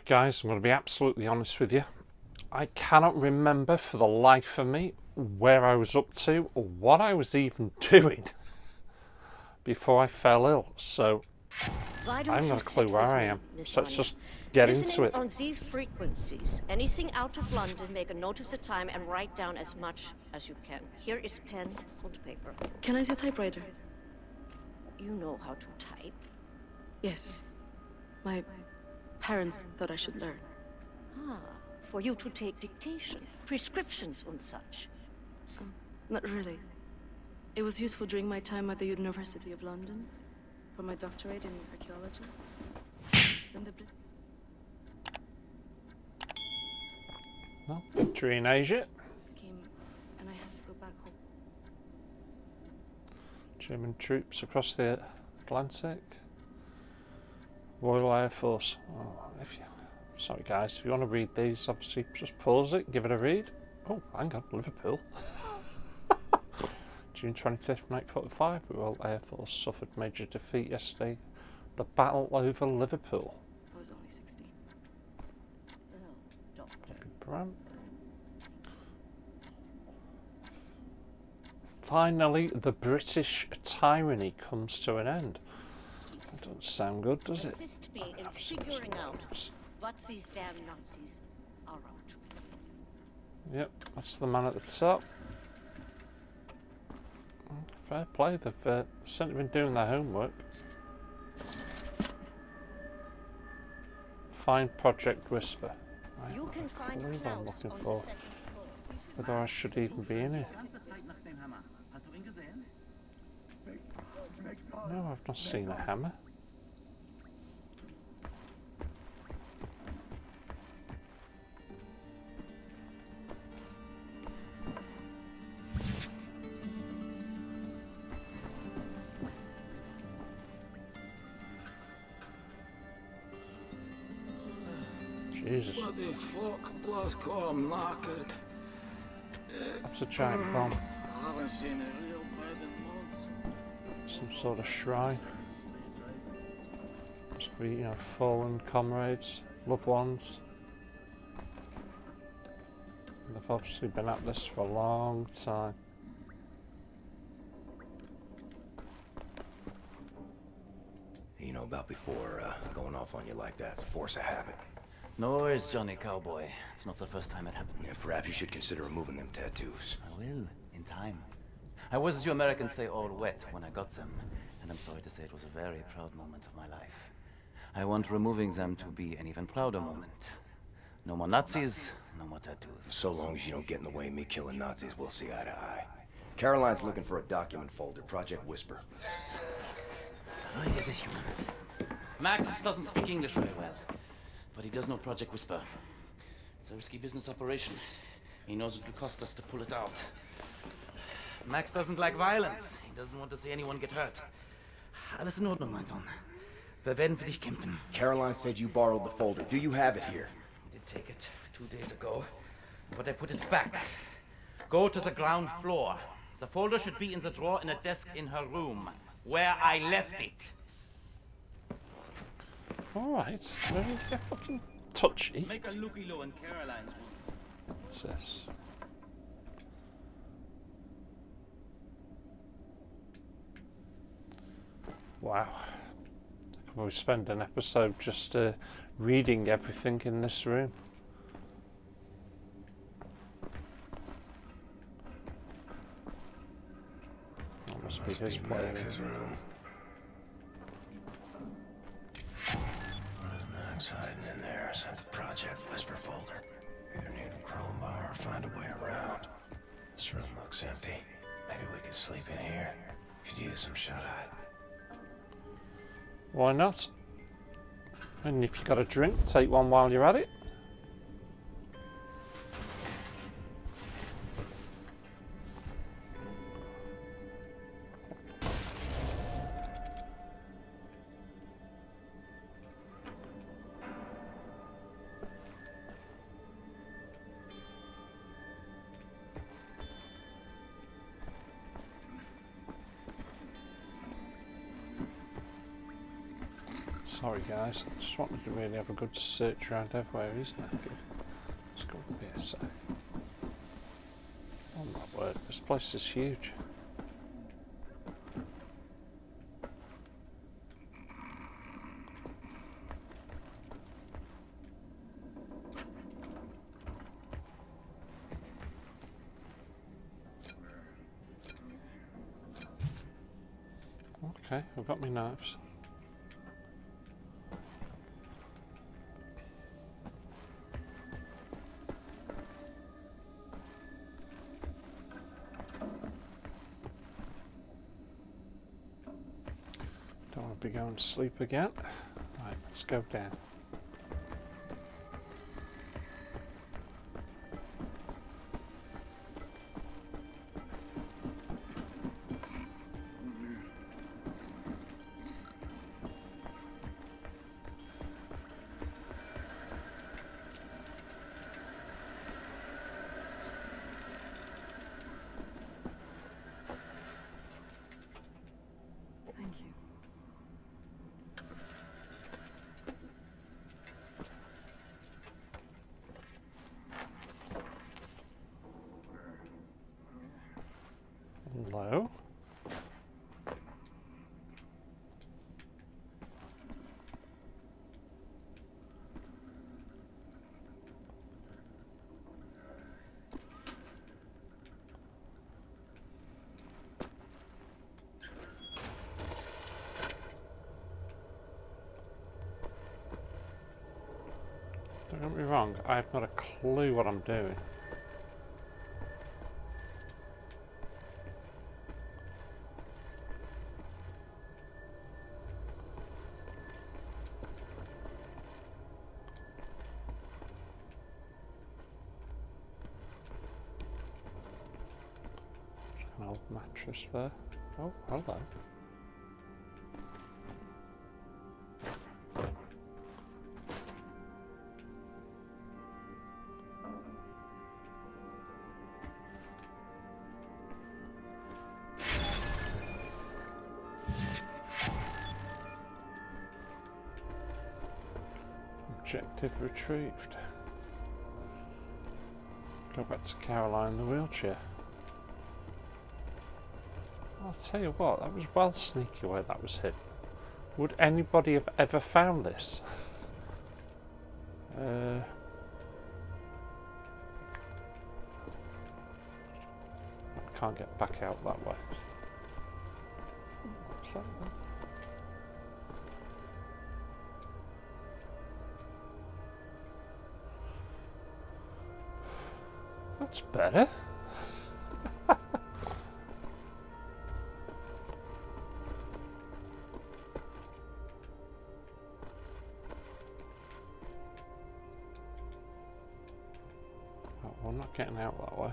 Right guys, I'm going to be absolutely honest with you. I cannot remember for the life of me where I was up to or what I was even doing before I fell ill. So I haven't got a clue where I am. So let's just get into it. On these frequencies, anything out of London, make a note of the time and write down as much as you can. Here is pen and paper. Can I use your typewriter? You know how to type. Yes. My parents thought I should learn. Ah, for you to take dictation, prescriptions and such. Not really. It was useful during my time at the University of London for my doctorate in archaeology. Then the Well, victory in Asia. came and I had to go back home. German troops across the Atlantic. Royal Air Force. Oh, sorry guys, if you want to read these, obviously just pause it, give it a read. Oh, hang on, Liverpool. June 25th, 1945, Royal Air Force suffered major defeat yesterday. The battle over Liverpool. I was only 16. Oh, doctor. Brand. Finally, the British tyranny comes to an end. That doesn't sound good, does it? Assist me in figuring out what these damn Nazis are up to. Yep, that's the man at the top. Fair play, they've certainly been doing their homework. Find Project Whisper. Right, You can find I believe I'm Klaus looking on the for second floor. whether I should even be in here. No, I've not seen a hammer. Jesus. Bloody fuck, Blazkowicz, I'm knackered. That's a giant bomb. I haven't seen a real bed in months. Some sort of shrine. Must be, you know, fallen comrades, loved ones. They've obviously been at this for a long time. You know about before going off on you like that. It's a force of habit. No worries, Johnny Cowboy. It's not the first time it happens. Yeah, perhaps you should consider removing them tattoos. I will, in time. I was, as you Americans say, all wet when I got them. And I'm sorry to say it was a very proud moment of my life. I want removing them to be an even prouder moment. No more Nazis, no more tattoos. So long as you don't get in the way of me killing Nazis, we'll see eye to eye. Caroline's looking for a document folder, Project Whisper. Ruhig sich, Junge. Max doesn't speak English very well, but he does know Project Whisper. It's a risky business operation. He knows it will cost us to pull it out. Max doesn't like violence. He doesn't want to see anyone get hurt. Alles in Ordnung, mein Sohn. Wir werden für dich kämpfen. Caroline said you borrowed the folder. Do you have it here? I did take it 2 days ago, but I put it back. Go to the ground floor. The folder should be in the drawer in a desk in her room, where I left it. Alright, maybe get fucking touchy. Make a looky low in Caroline's room. What's this? Wow. I could probably spend an episode just reading everything in this room. That must be his Max's room. What is Max hiding in there? Is that the Project Whisper folder? Either need a crowbar or find a way around. This room looks empty. Maybe we could sleep in here. Could use some shut-eye. Why not? And if you got a drink, take one while you're at it. Sorry guys, I just wanted to really have a good search around everywhere, isn't it? Let's go up here a sec. Oh my word, this place is huge. Okay, I've got my knives. Don't want to be going to sleep again. Right, let's go down. Thank you. Hello? Don't get me wrong, I have not a clue what I'm doing. An old mattress there. Oh, hello. Objective retrieved. Go back to Caroline in the wheelchair. I'll tell you what, that was well sneaky where that was hit. Would anybody have ever found this? I can't get back out that way. What's that then? That's better. Oh, I'm not getting out that way.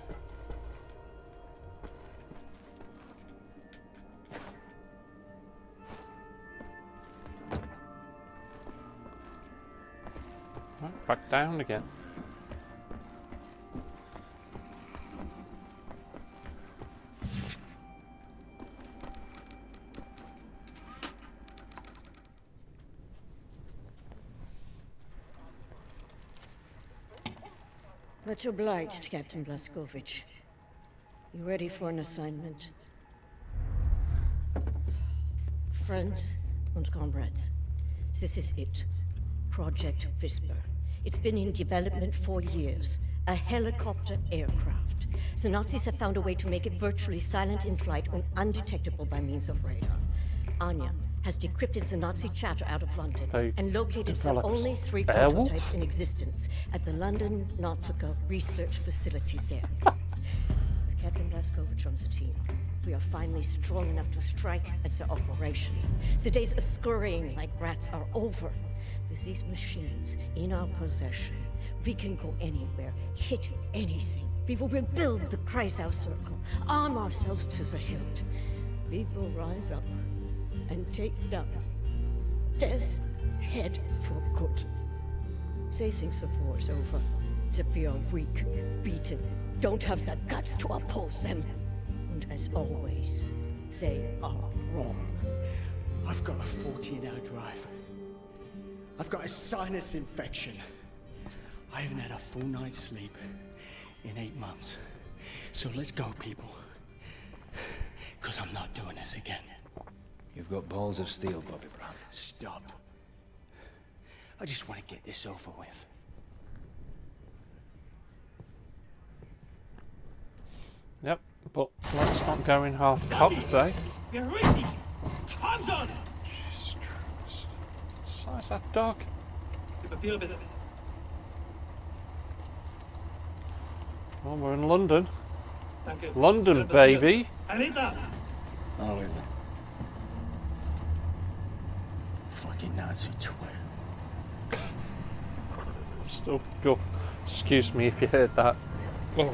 Right, back down again. Much obliged, Captain Blazkowicz. You ready for an assignment? Friends and comrades, this is it. Project Whisper. It's been in development for years. A helicopter aircraft. The Nazis have found a way to make it virtually silent in flight and undetectable by means of radar. Anya has decrypted the Nazi chatter out of London and located the only 3 prototypes in existence at the London Nautica research facilities there. With Captain Blazkowicz on the team, we are finally strong enough to strike at the operations. The days of scurrying like rats are over. With these machines in our possession, we can go anywhere, hit anything. We will rebuild the Kreisau Circle, arm ourselves to the hilt. We will rise up and take down Death's Head for good. They think the war's over, that we are weak, beaten, don't have the guts to oppose them. And as always, they are wrong. I've got a 14-hour drive. I've got a sinus infection. I haven't had a full night's sleep in 8 months. So let's go, people. Because I'm not doing this again. You've got balls of steel, Bobby Brown. Stop. I just want to get this over with. Yep, but let's not go in half-cocked, eh? You're ready! I'm done! Jesus Christ. Size that dog. Well, we're in London. Thank you. London, baby. I need that. Oh, wait. Fucking Nazi twit. Still go. Excuse me if you heard that. Oh.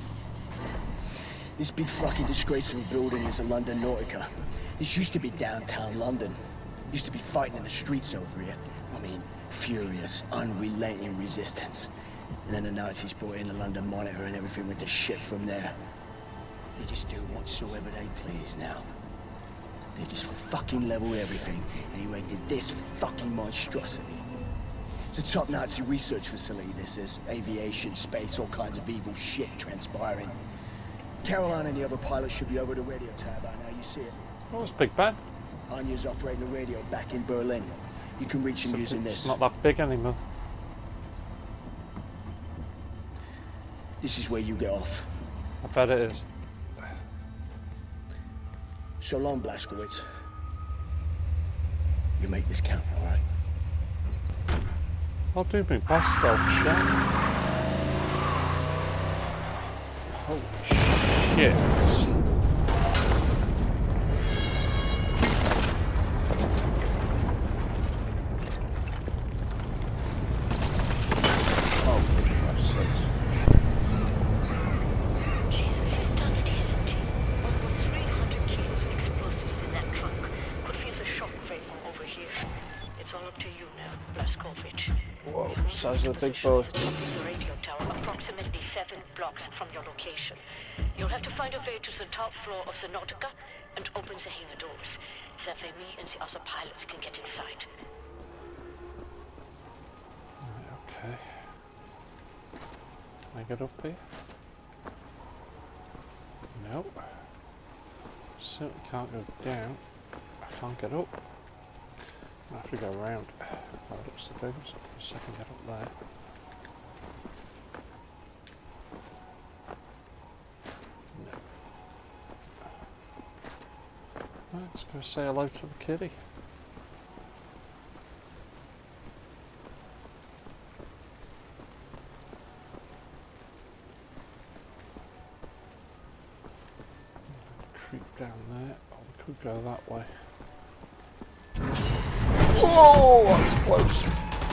This big fucking disgraceful building is a London Nautica. This used to be downtown London. Used to be fighting in the streets over here. I mean, furious, unrelenting resistance. And then the Nazis brought in the London Monitor and everything went to shit from there. They just do whatsoever they please now. They just fucking leveled everything and erected this fucking monstrosity. It's a top Nazi research facility, this is. Aviation, space, all kinds of evil shit transpiring. Caroline and the other pilots should be over the radio tower by now, you see it. Oh, it's Big Ben. Anya's operating the radio back in Berlin. You can reach him using this. It's not that big anymore. This is where you get off. I bet it is. So long, Blazkowicz. You make this count, all right? I'll do my best, old chap. Holy shit. Size of the big boy. The radio tower approximately 7 blocks from your location. You'll have to find a way to the top floor of the Nautica and open the hangar doors. That way me and the other pilots can get inside. Right, okay. Can I get up here? Nope. Certainly can't go down. I can't get up. I have to go around. Right up the things. So I can get up there. No. Right, let's go say hello to the kitty. Creep down there. Oh, we could go that way. Whoa, that's close.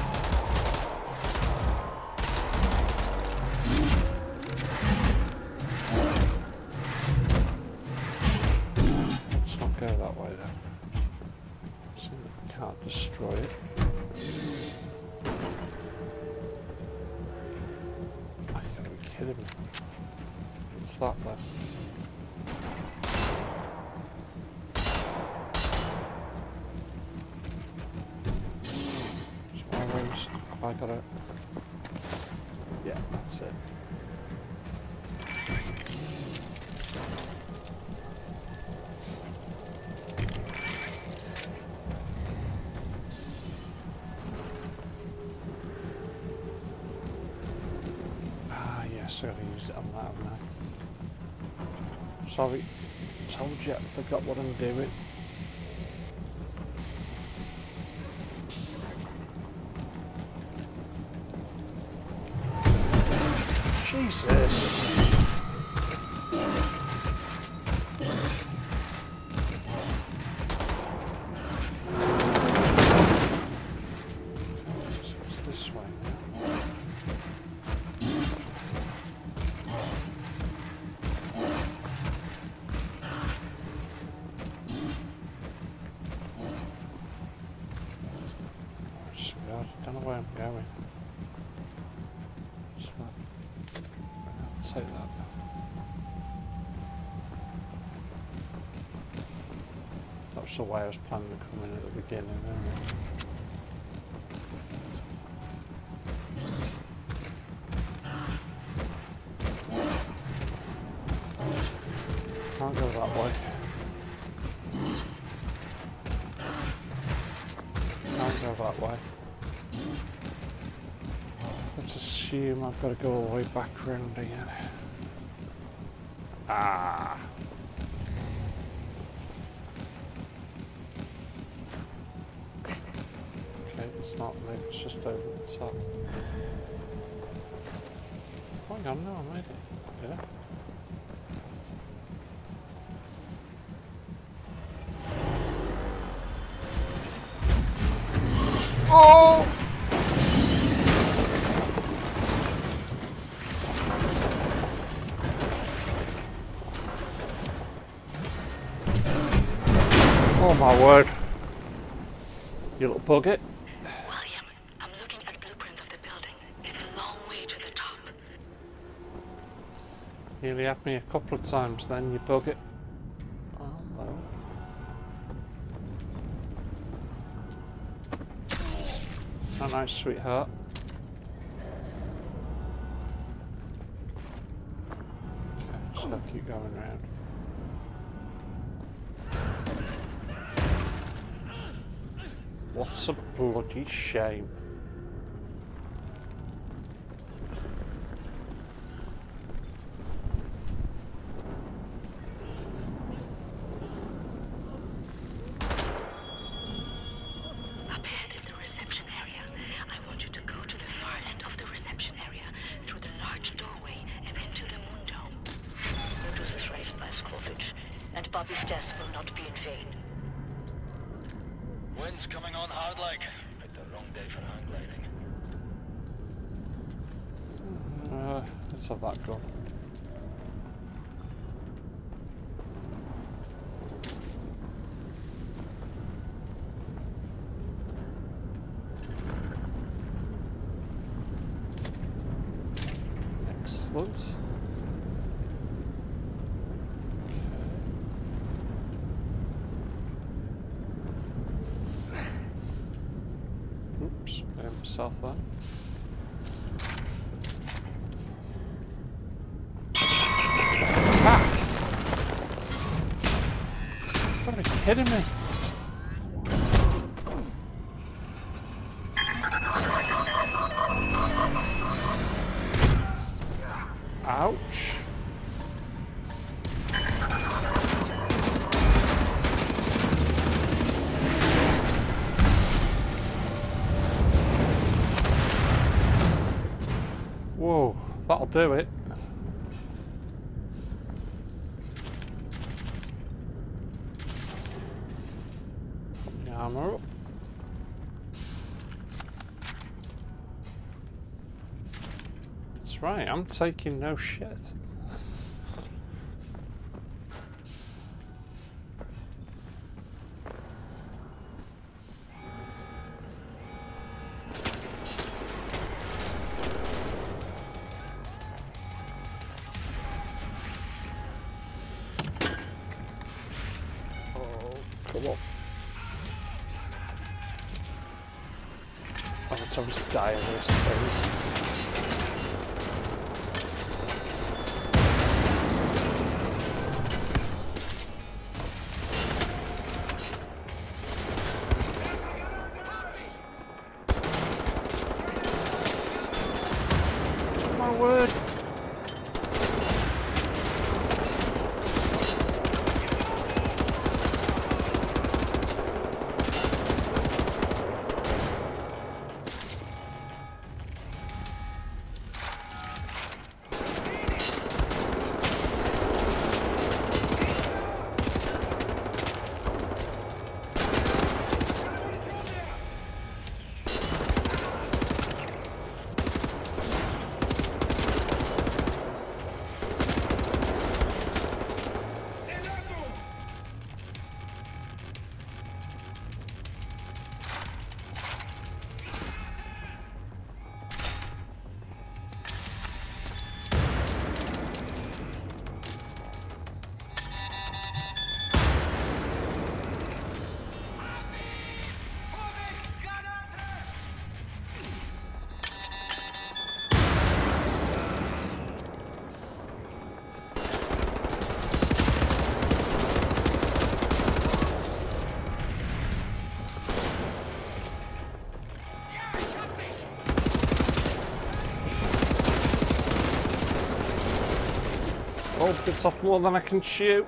Let's not go that way then. So we can't destroy it. Oh, you gotta be kidding me. What's that then? I got it. Yeah, that's it. Ah, yes, I gotta use it on that, haven't I? Sorry, told you, I forgot what I'm doing. Jesus. It's this way now. I don't know where I'm going. Take that. That's the way I was planning to come in at the beginning, isn't it? Can't go that way. Can't go that way. Let's assume I've got to go all the way back round again. Ah. Okay, it's not me, it's just over the top. Hang on, no, I made it. Yeah. Oh! Oh my word. You little bucket. William, I'm looking at blueprints of the building. It's a long way to the top. Nearly had me a couple of times then, you bucket. Oh no. Oh nice, sweetheart. Okay, just gotta keep going round. What's a bloody shame? Up ahead is the reception area. I want you to go to the far end of the reception area, through the large doorway, and into the moon dome. You do this right, Blazkowicz, and Bobby's death will not be in vain. Wind's coming on hard like. Picked the wrong day for hang gliding. Let's have that gun. Excellent. Oops, I myself then. Ah! Are you kidding me? Ouch. Whoa, that'll do it. Put the armour up. That's right, I'm taking no shit. Come on. Oh, it's almost die of this thing. My word. Oh, it's off more than I can chew.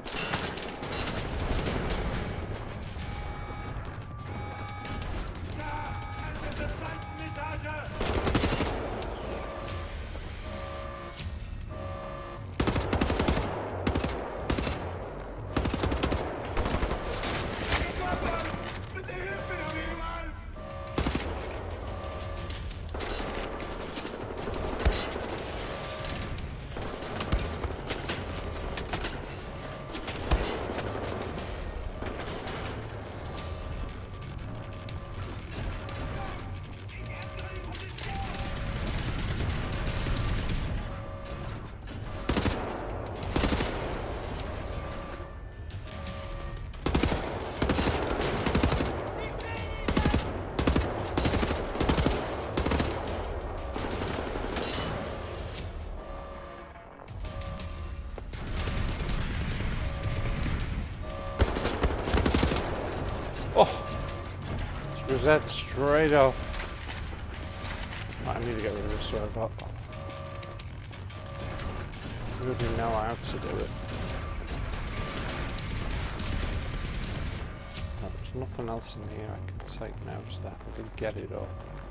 Was that straight off? I need to get rid of this robot. I really know how to do it. Oh, there's nothing else in here I can take now, just that I did get it up.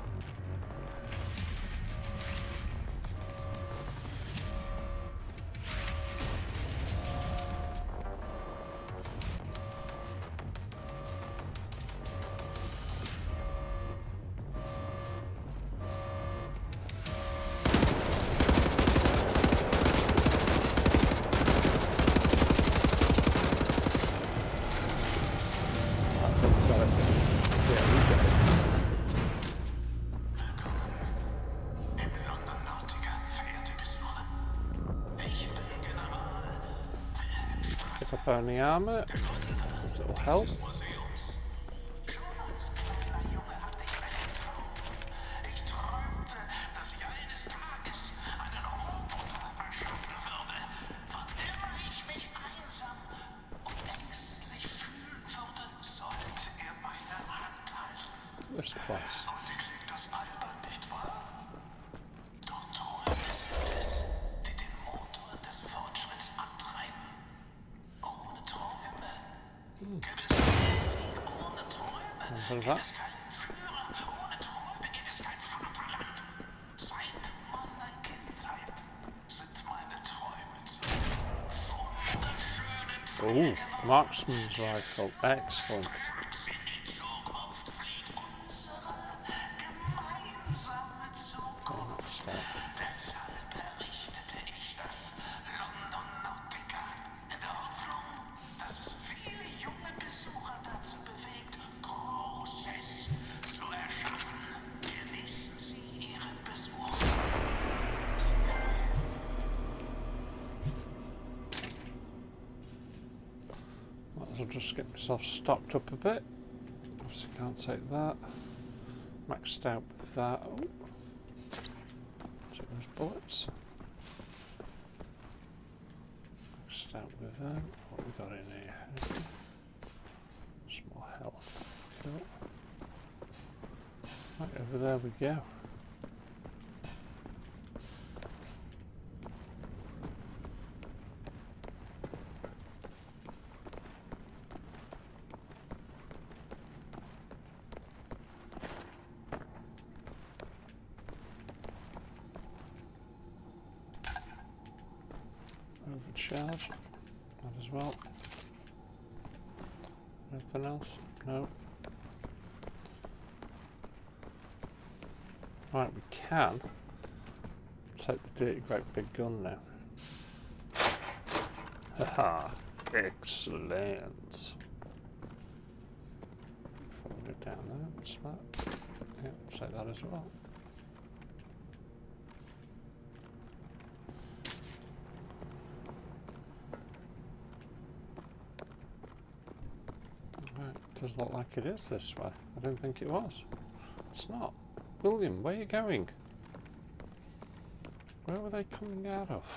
Up on the armor, this will help. This place. What is that? Oh, marksman's rifle, excellent. I'll just get myself stocked up a bit. Obviously can't take that. Maxed out with that. Oh. Take those bullets. Maxed out with that. What we got in here? Small health. Cool. Right, over there we go. Overcharge, that as well. Anything else? No. Right, we can take the dirty great big gun now. Haha, excellent. Follow it down there, what's that? Yeah, take that as well. Doesn't look like it is this way. I didn't think it was. It's not. William, where are you going? Where were they coming out of?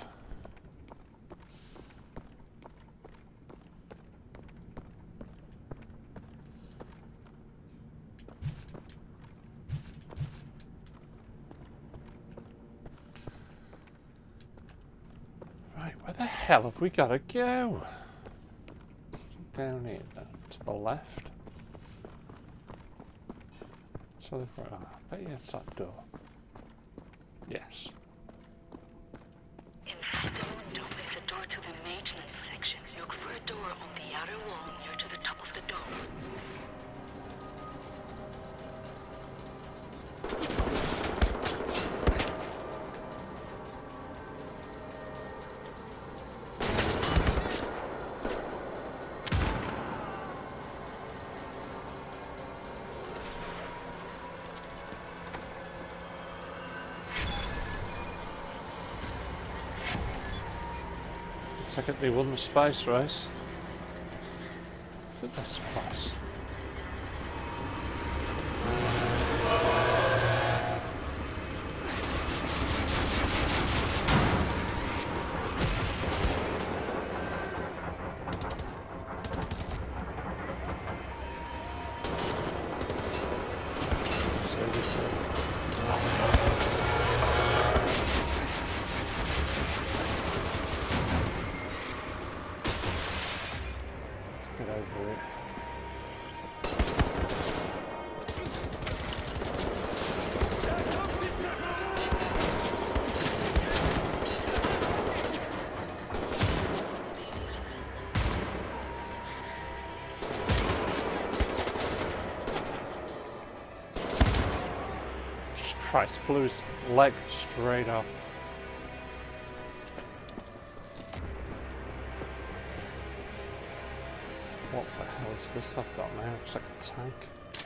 Right, where the hell have we got to go? Down here, then, to the left. So I bet you it's that door. Yes. Inside the window is a door to the maintenance section. Look for a door on the outer wall near to the top of the dome. Second, they won the space race. Look at this place. Get over it. Christ, blew his leg straight off. What the hell is this I've got now? Looks like a tank.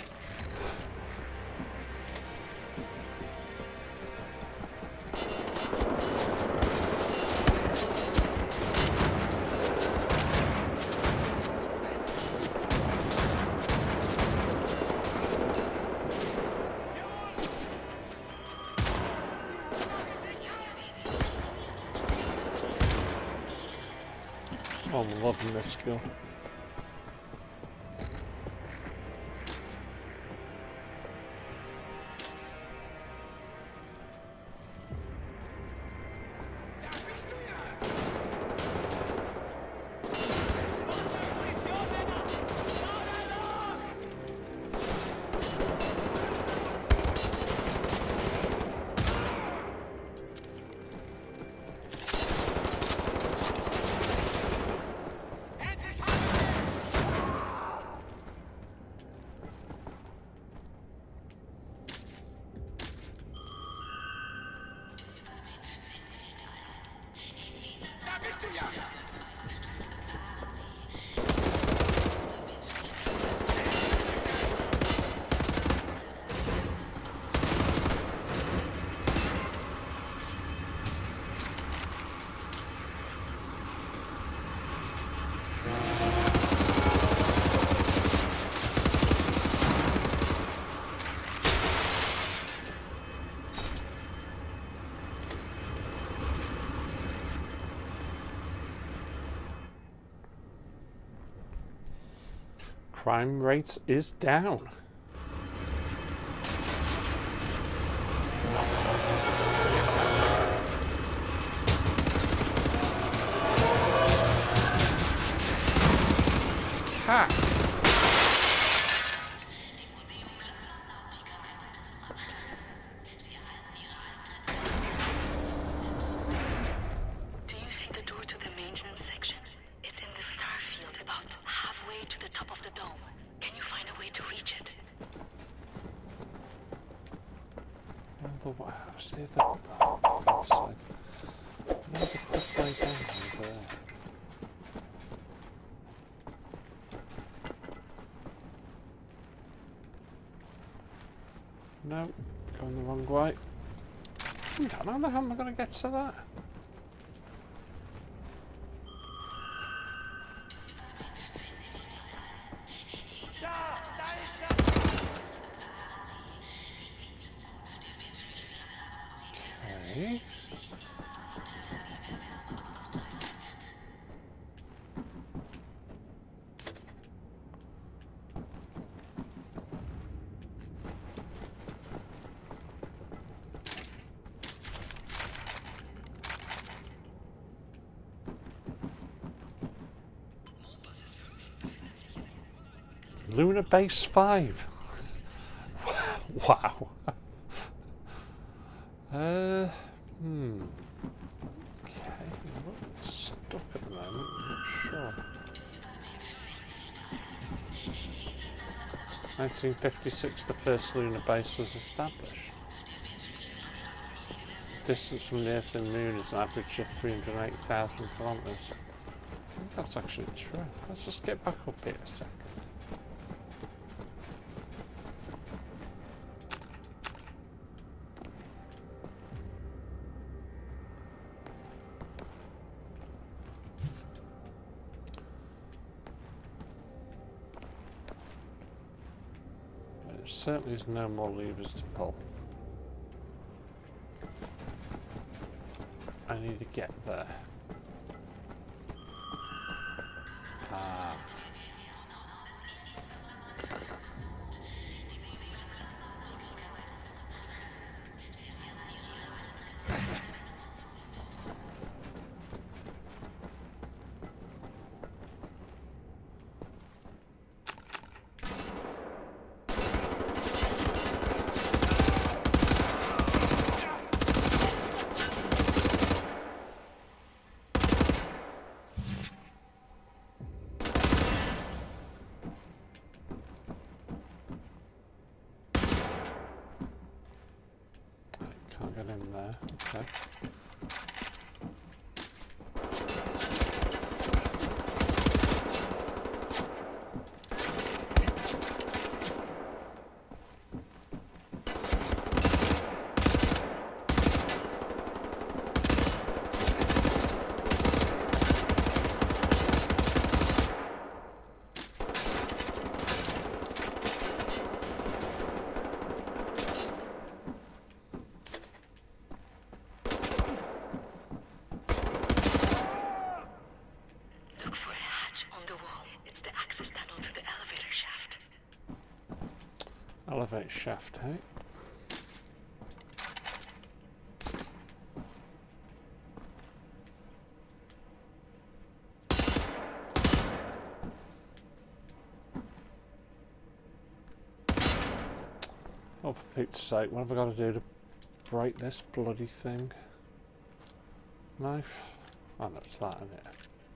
Oh, I'm loving this skill. Crime rate is down. Cat. Do you see the door to the maintenance section? It's in the star field about halfway to the top of the dome. Can you find a way to reach it? But what else? The other side. There's a quick way down there. No, going the wrong way. How the hell am I going to get to that? Okay. Lunar Base 5. Wow. Okay, we're stuck at the moment, I'm not sure. 1956, the first lunar base was established. Distance from the Earth and the Moon is an average of 308,000 kilometres. I think that's actually true. Let's just get back up here a second. There certainly is no more levers to pull. I need to get there. Can't get in there, okay. Elevator shaft, hey? Oh, for Pete's sake, what have I got to do to break this bloody thing? Knife? Oh, no, it's that, isn't it?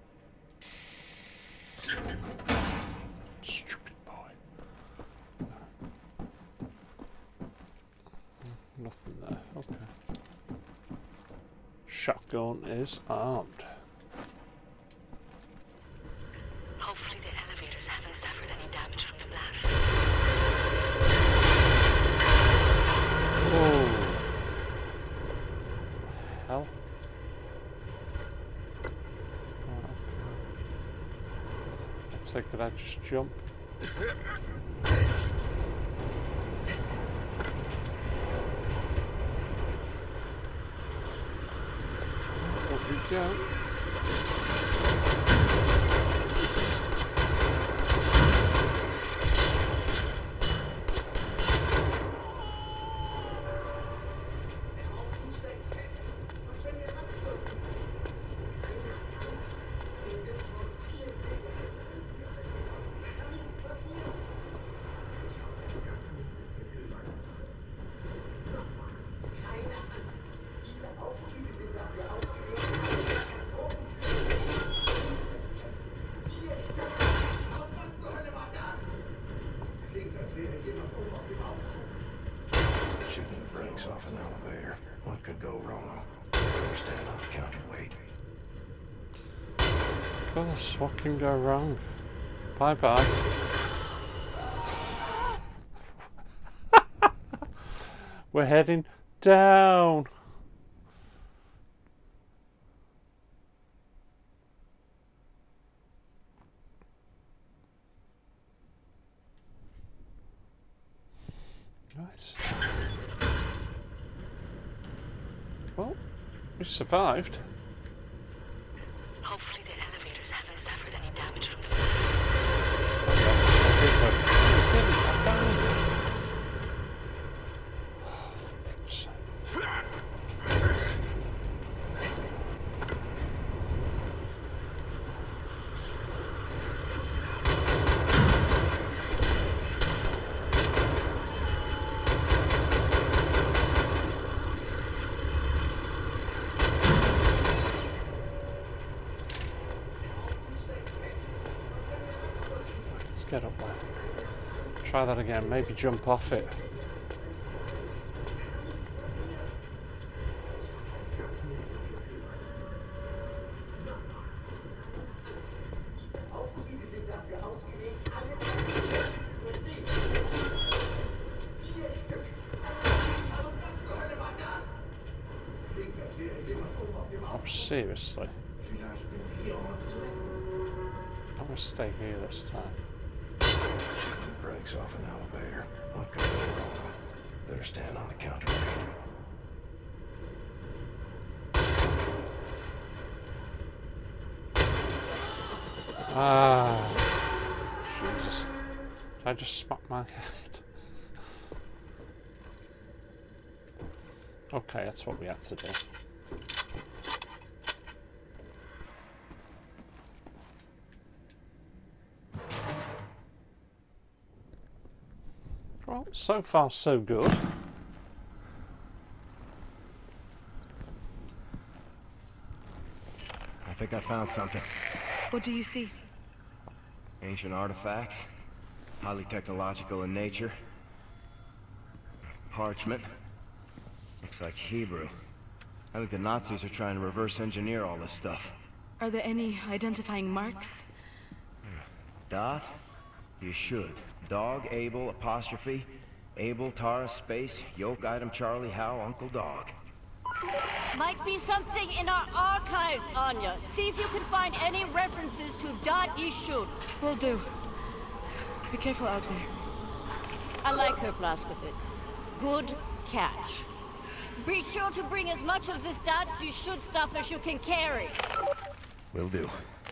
Stupid boy. Nothing there, okay. Shotgun is armed. Hopefully the elevators haven't suffered any damage from the blast. Oh. Hell. So could I just jump? Up we go. Shooting the brakes off an elevator. What could go wrong? Stand on the counterweight. Gosh, what can go wrong? Bye bye. We're heading down. Right. Well, we survived. Hopefully the elevators haven't suffered any damage from the Get up there. Try that again, maybe jump off it. Oh, seriously. I'm gonna stay here this time. Brakes off an elevator. Not gonna go wrong. Better stand on the counter. Ah, Jesus. Did I just smack my head? Okay, that's what we had to do. Well, so far so good. I think I found something. What do you see? Ancient artifacts. Highly technological in nature. Parchment. Looks like Hebrew. I think the Nazis are trying to reverse engineer all this stuff. Are there any identifying marks? Dot? You should. Dog, Abel, apostrophe. Abel, Tara, space, yoke, item, Charlie, Hal, Uncle Dog. Might be something in our archives, Anya. See if you can find any references to Dot Yishun. Will do. Be careful out there. I like her, Blazkowicz. Good catch. Be sure to bring as much of this Dot Yishun stuff as you can carry. Will do.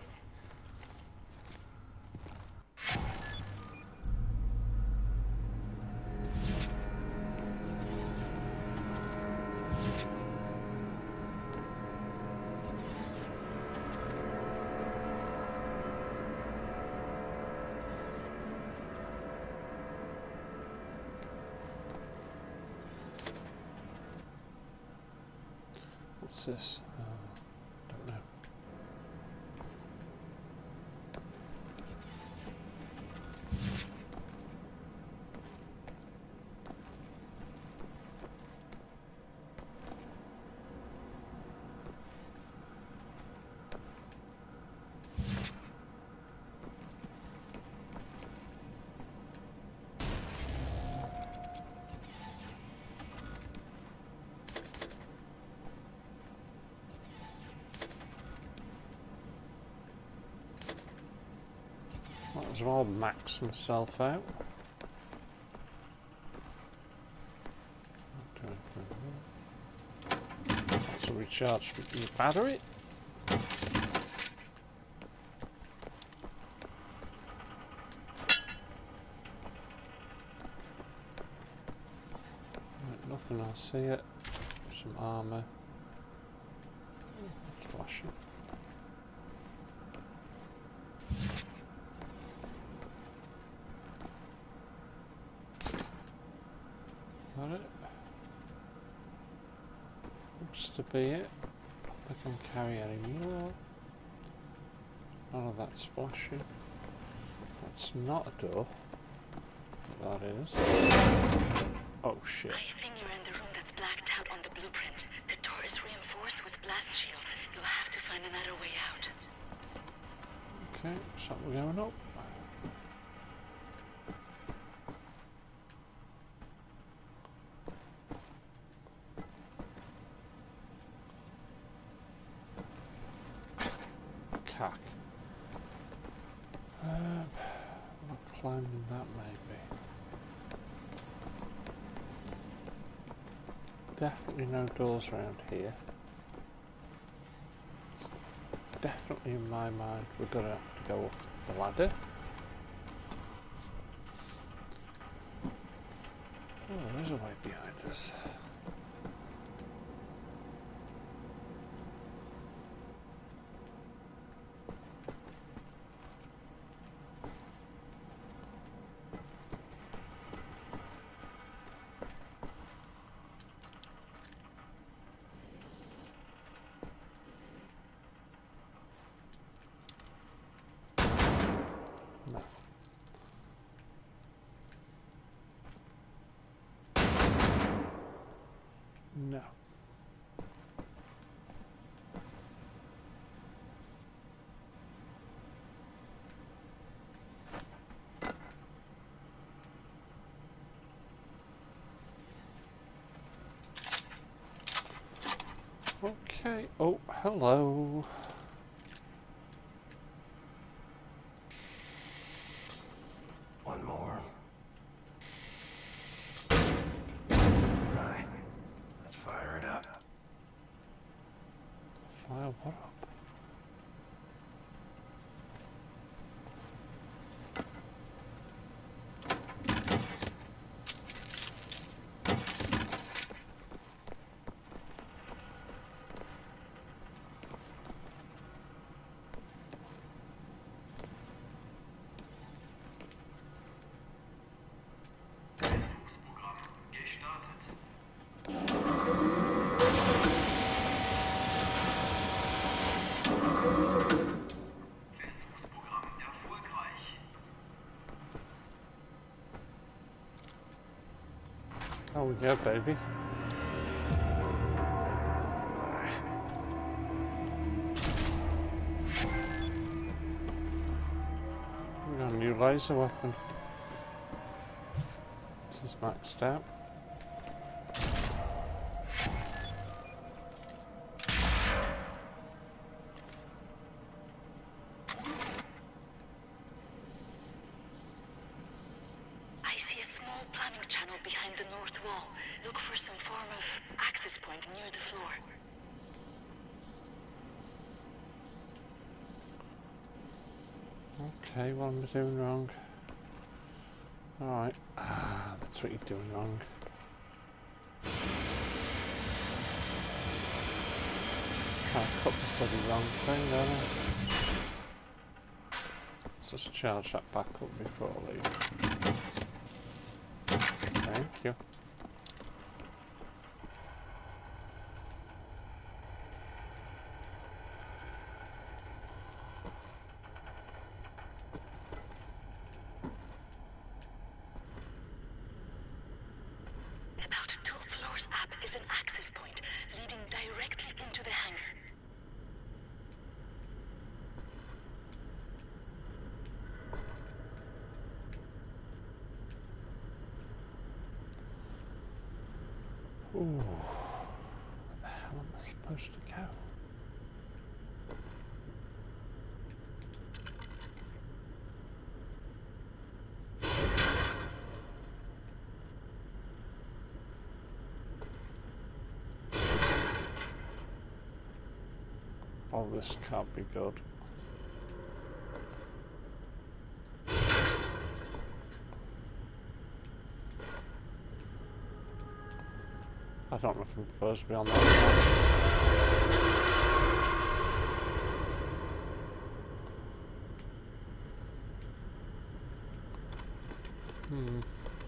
What's this? Don't know. Might as well max myself out. That's a recharge your battery. Right, nothing else here. Some armour. That's flashing. It looks to be it. I can carry any more. None of that's flashing. That's not a door. That is. Oh shit. I think you're in the room that's blacked out on the blueprint. The door is reinforced with blast shields. You'll have to find another way out. Okay, so we're going up. Climbing that maybe. Definitely no doors around here. It's definitely in my mind we're gonna have to go up the ladder. Oh, there's a way behind us. Okay. Oh, hello. One more. Right. Let's fire it up. Fire what up? Oh yeah, baby. We got a new laser weapon. This is maxed out. Okay, what am I doing wrong? Alright, that's what you're doing wrong. Can't cut the bloody wrong thing, don't I? Let's just charge that back up before I leave. Thank you. Ooh, where the hell am I supposed to go? Oh, this can't be good. I don't know if I'm supposed to be on that one.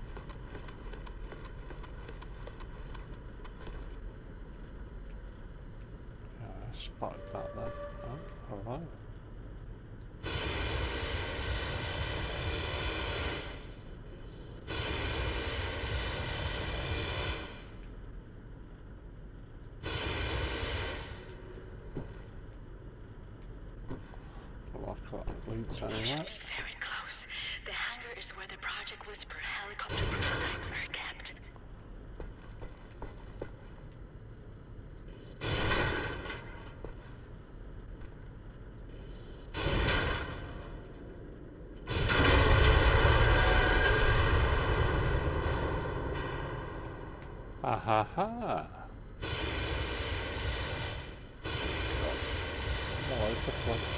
Yeah, I spotted that then. Oh, hello. Leads anywhere. Very close. The hangar is where the Project Whisper helicopter prototypes are kept. Ha ha. All over the place.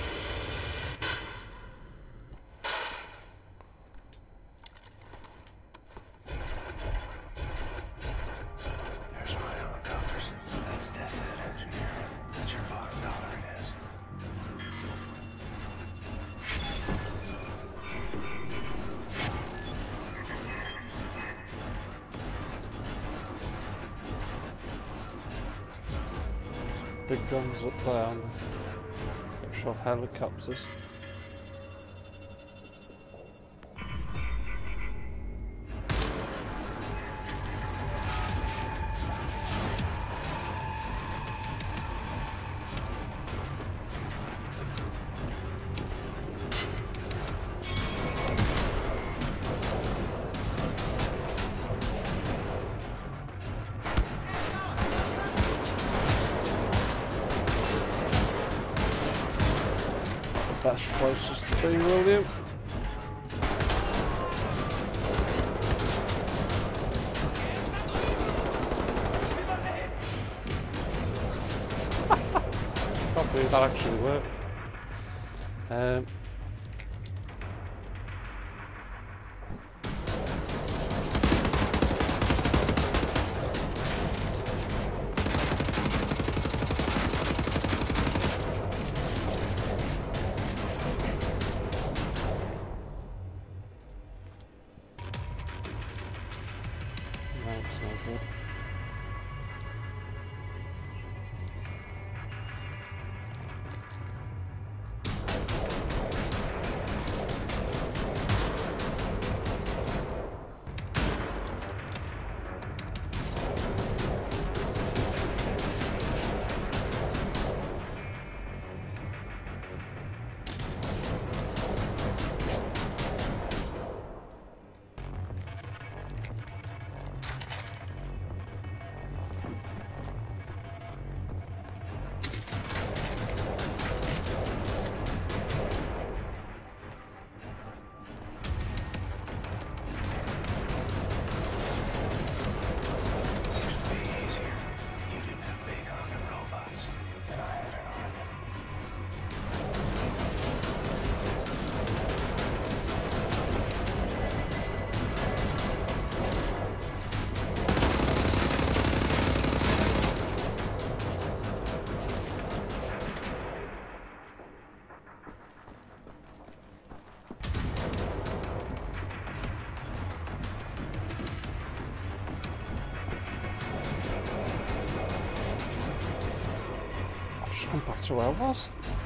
Big guns up there on the actual helicopters. That's closest to being, will you? Can't believe that actually worked. Come back to where I was.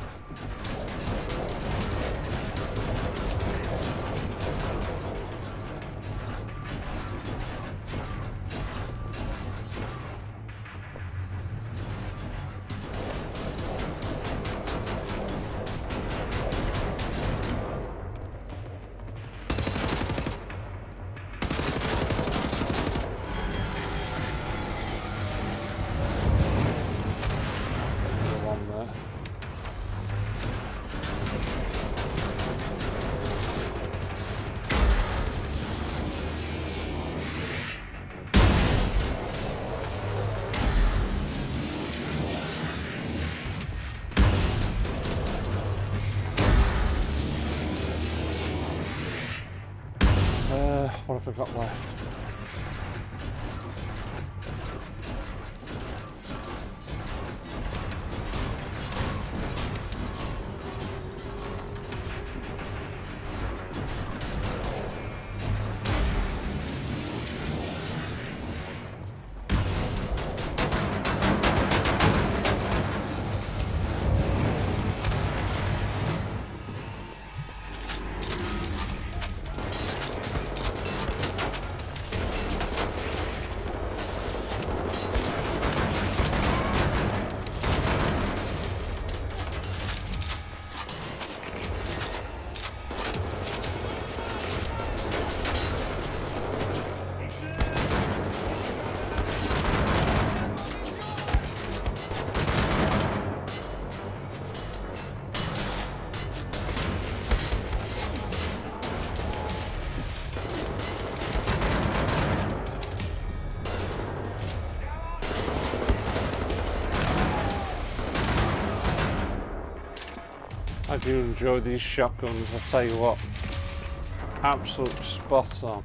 What have I got left? I do enjoy these shotguns, I tell you what. Absolute spot on.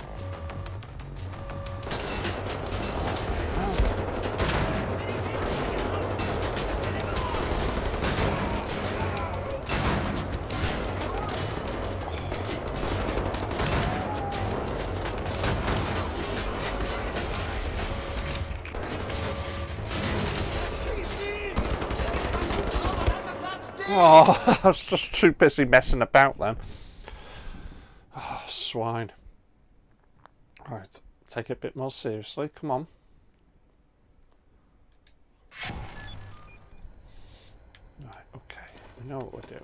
Oh, I was just too busy messing about then. Oh, swine. Right, take it a bit more seriously, come on. Right, okay, we know what we're doing.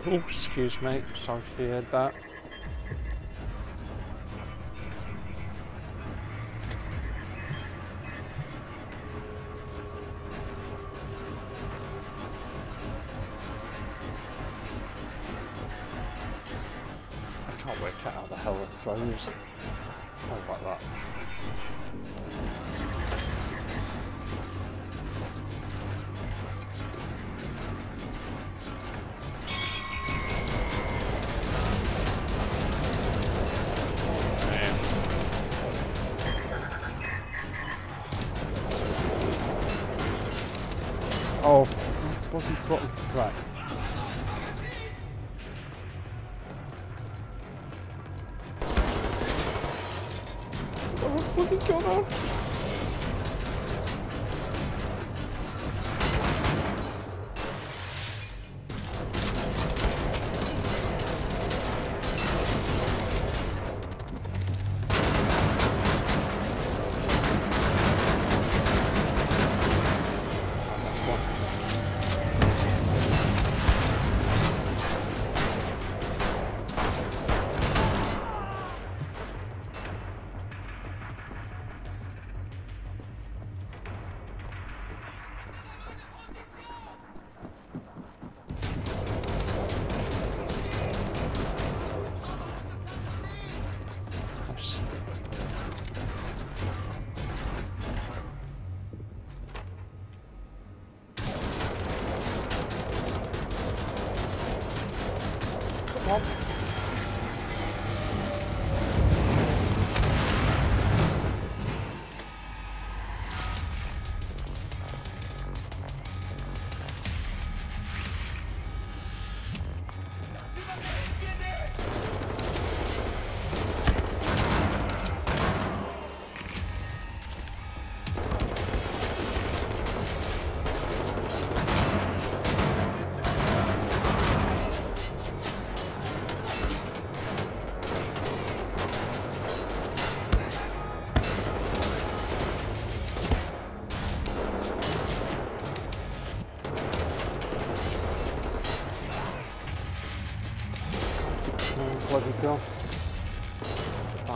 Oh, excuse me. Sorry if you heard that. I can't work out how the hell it throws. How about that? Oh, wasn't button right. Oh, bloody gun on! Come on. Bloody gun. Oh.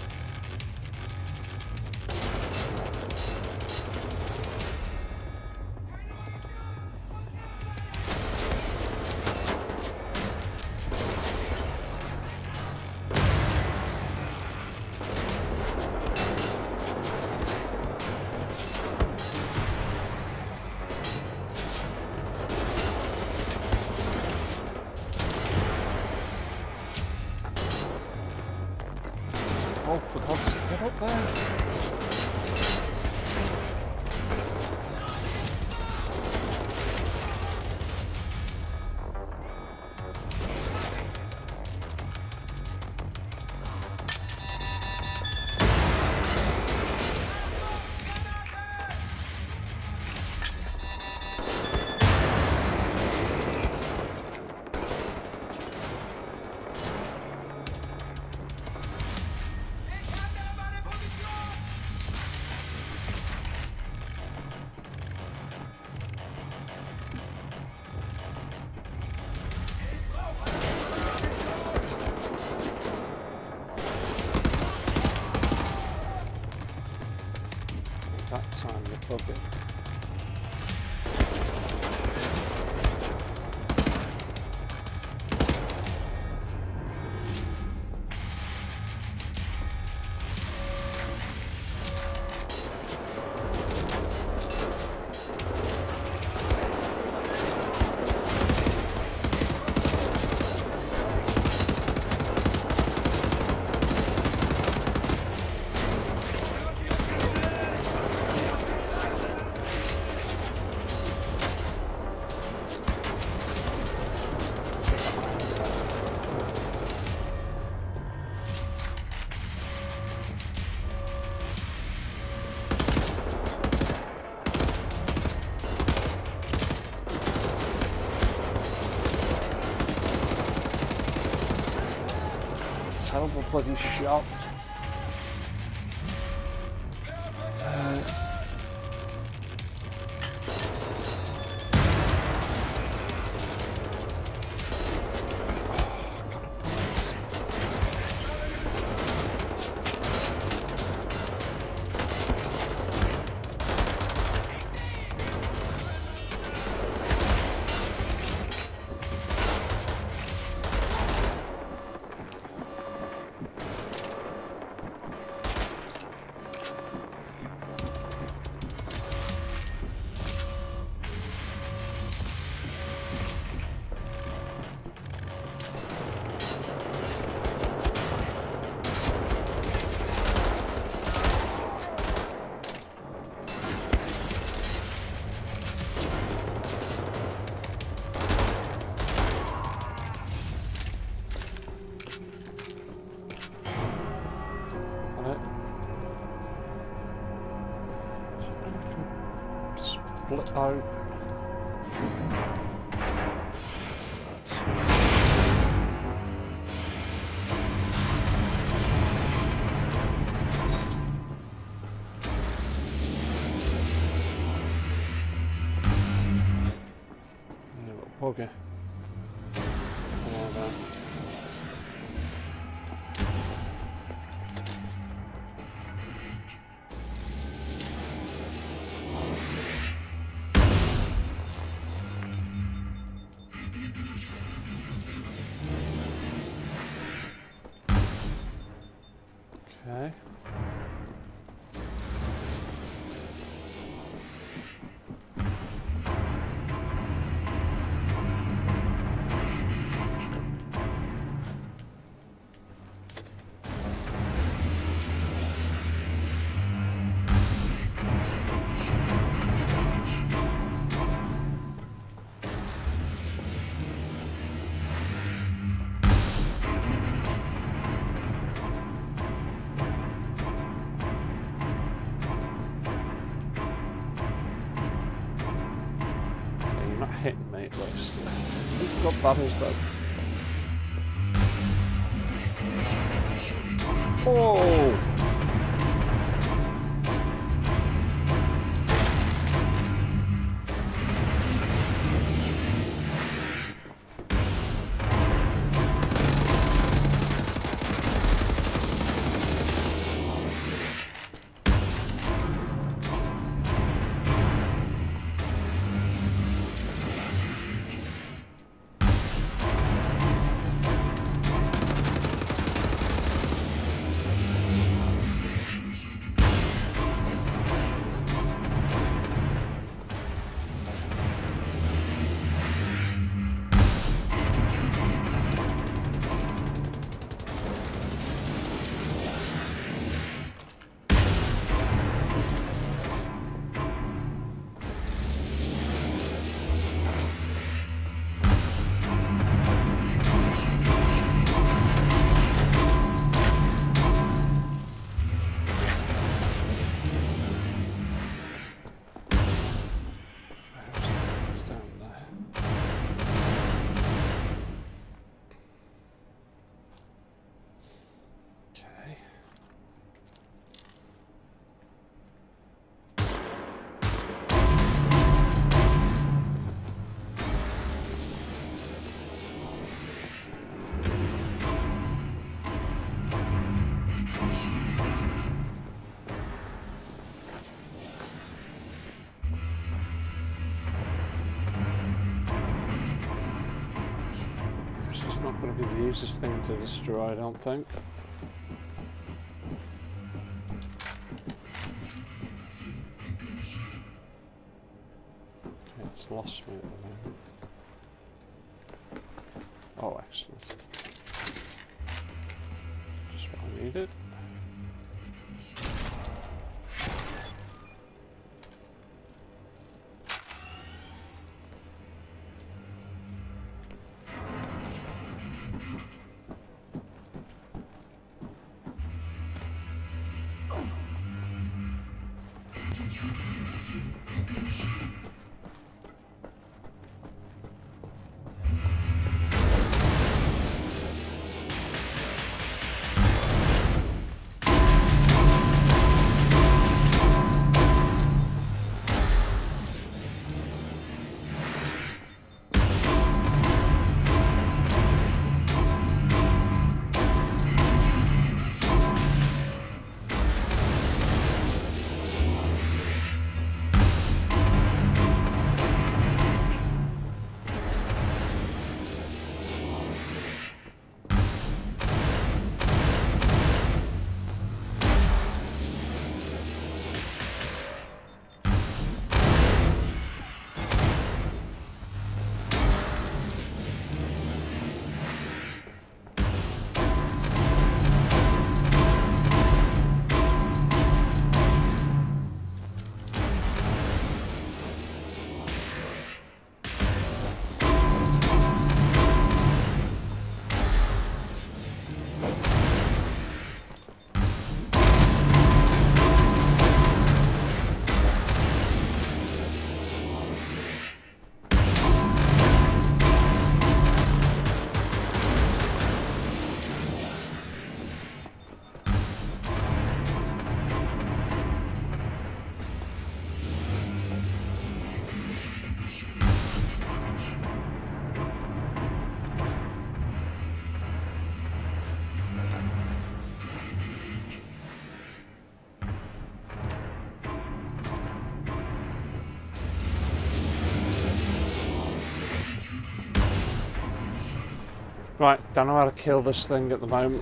Oh, for God's sake, get up there! That time the bugger. Terrible bloody shot. split out. Okay. Okay. Hitting me, it looks. It's not bad as though. Oh! Not going to be the easiest thing to destroy, I don't think. Okay, it's lost me at the moment. Oh, excellent. Just what I needed. Right, don't know how to kill this thing at the moment.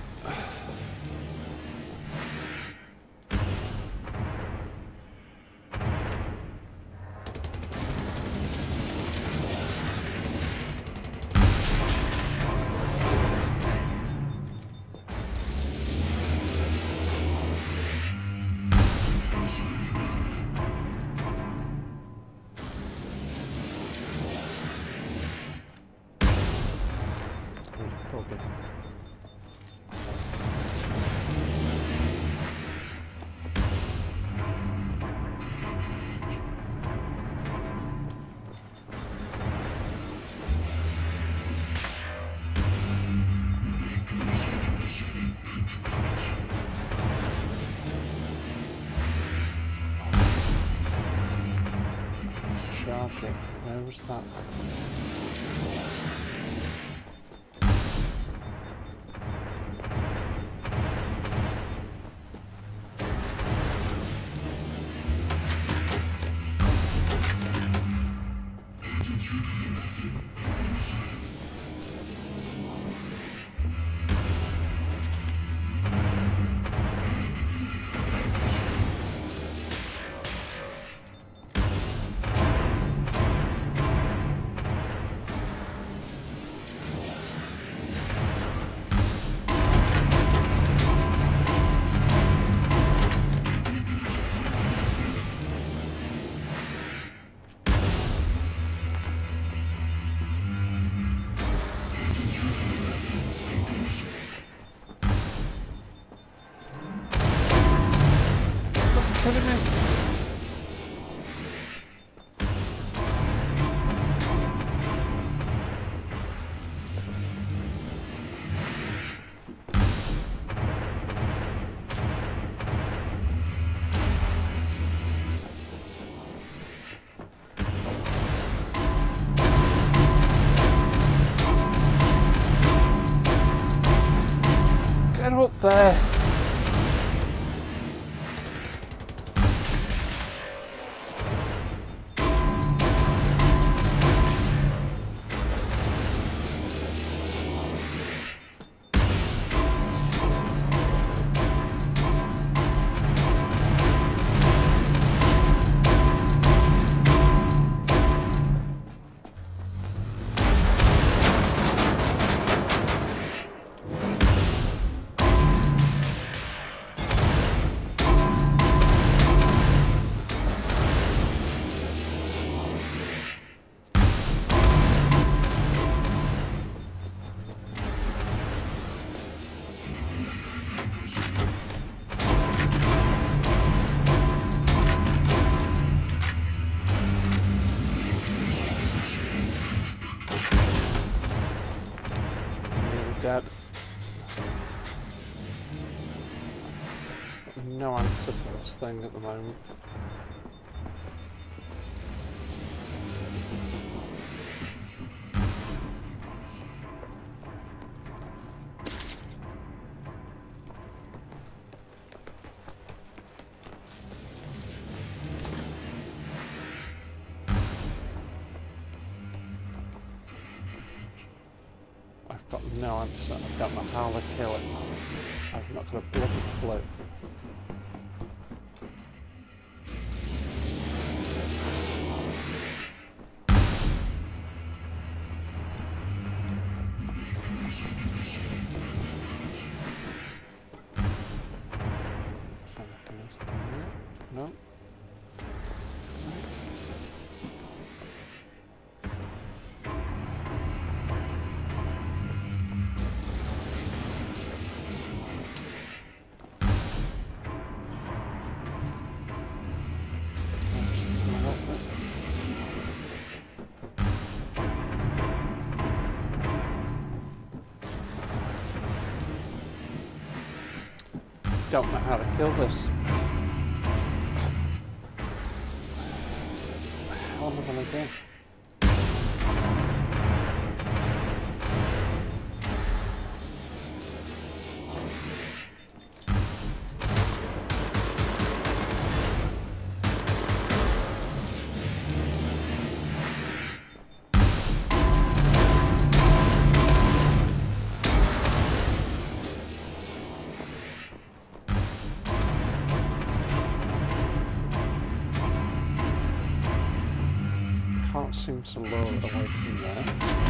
Okay, where was that? Get up there! Dead. No answer for this thing at the moment. I've got no answer. I don't know how to kill it. I've not got a bloody clue. No. Don't know how to kill this. What the hell am I gonna do? seem to lure it away from there.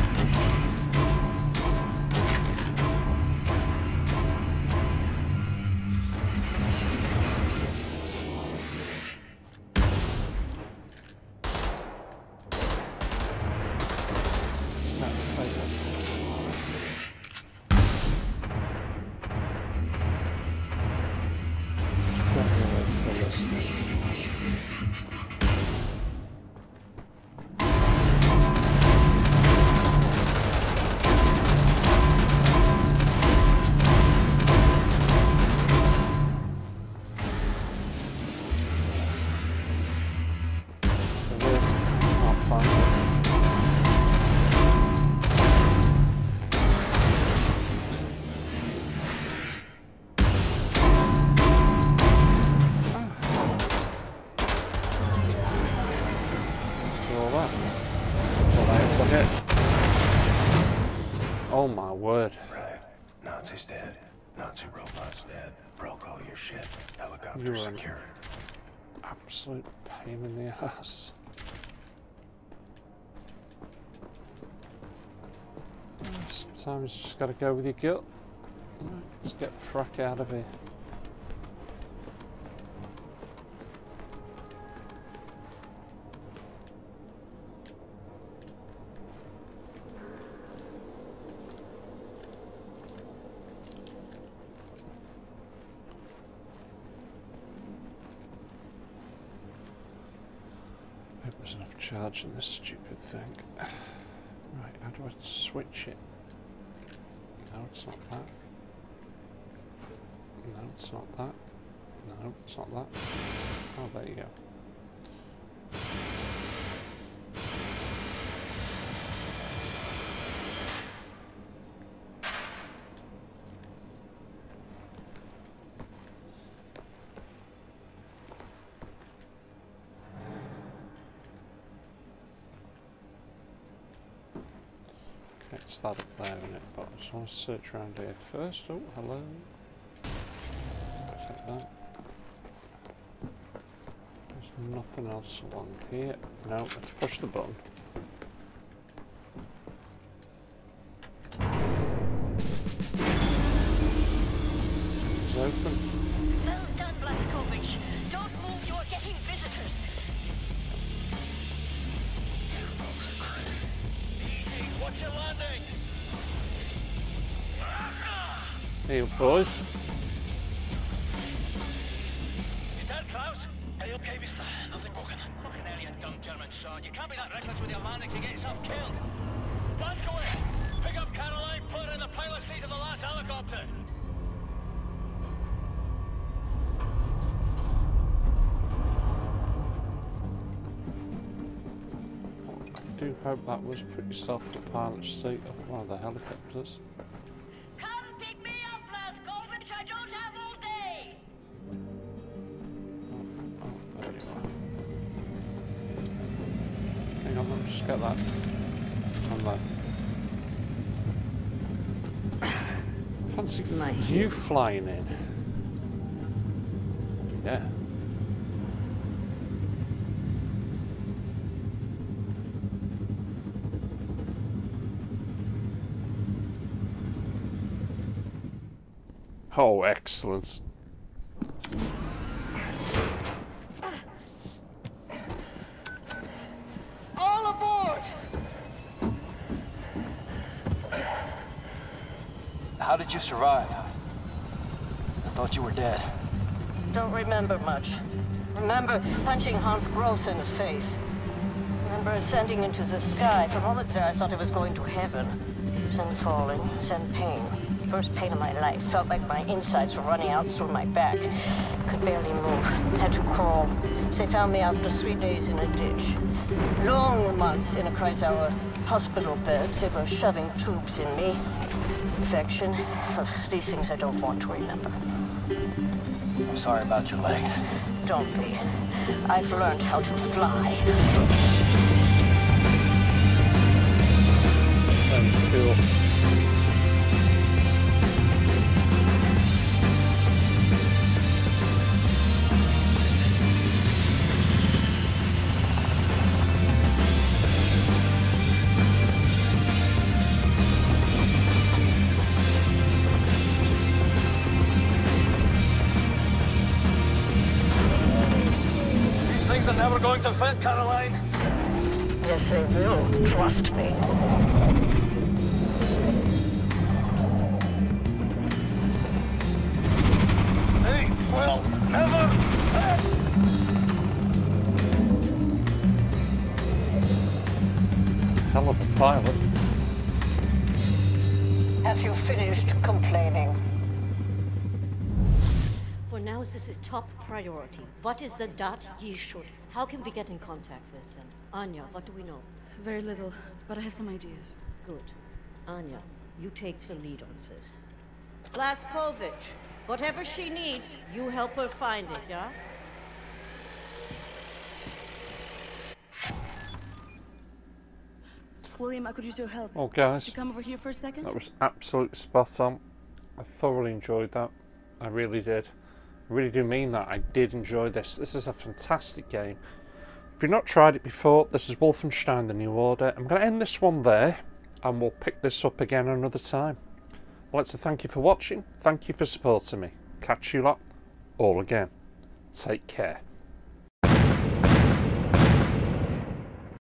Oh my word. Right. Nazi's dead. Nazi robot's dead. Broke all your shit. Helicopter You were secured. Absolute pain in the ass. Sometimes you just gotta go with your gut. Let's get the frack out of here. There's enough charge in this stupid thing. Right, how do I switch it? No, it's not that. No, it's not that. No, it's not that. Oh, there you go. It's that up there, isn't it? But I just want to search around here first. Oh, hello. Take that. There's nothing else along here. No, let's push the button. It's open. Well done, Blazkowicz. Don't move, you are getting visitors. You folks are crazy. Easy, watch your landing. Hey, boys. You dead, Klaus? Are you okay, mister? Nothing broken. Fucking hell, you dumb German son. You can't be that reckless with your landing to get yourself killed. Blazkowicz! Pick up Caroline, put her in the pilot seat of the last helicopter. I do hope that was put yourself in the pilot's seat of one of the helicopters. Come pick me up, Blazkowicz. I don't have all day. Oh, there you are. Hang on, let me just get that. On there. Fancy you flying in. Yeah. Oh, excellent. All aboard! How did you survive? I thought you were dead. Don't remember much. Remember punching Hans Gross in the face. Remember ascending into the sky. For moments there I thought I was going to heaven. Then falling, then pain. First pain of my life. Felt like my insides were running out through my back. Could barely move. Had to crawl. They found me after 3 days in a ditch. Long months in a Kreisauer hospital bed. They were shoving tubes in me. Infection. These things I don't want to remember. I'm sorry about your legs. Don't be. I've learned how to fly. That's cool. ever going to fit, Caroline? Yes, they will. Trust me. They will never fit! Hell of a pilot. Have you finished complaining? For now, this is top priority. What is the dot ye should? How can we get in contact with them? Anya, what do we know? Very little, but I have some ideas. Good. Anya, you take the lead on this. Blazkowicz, whatever she needs, you help her find it, yeah? William, I could use your help. Oh, guys, Could you come over here for a second? that was absolutely spot on. I thoroughly enjoyed that. I really did. I really do mean that. I did enjoy this. This is a fantastic game. If you've not tried it before, this is Wolfenstein The New Order. I'm going to end this one there, and we'll pick this up again another time. I'd like to thank you for watching. Thank you for supporting me. Catch you lot all again. Take care.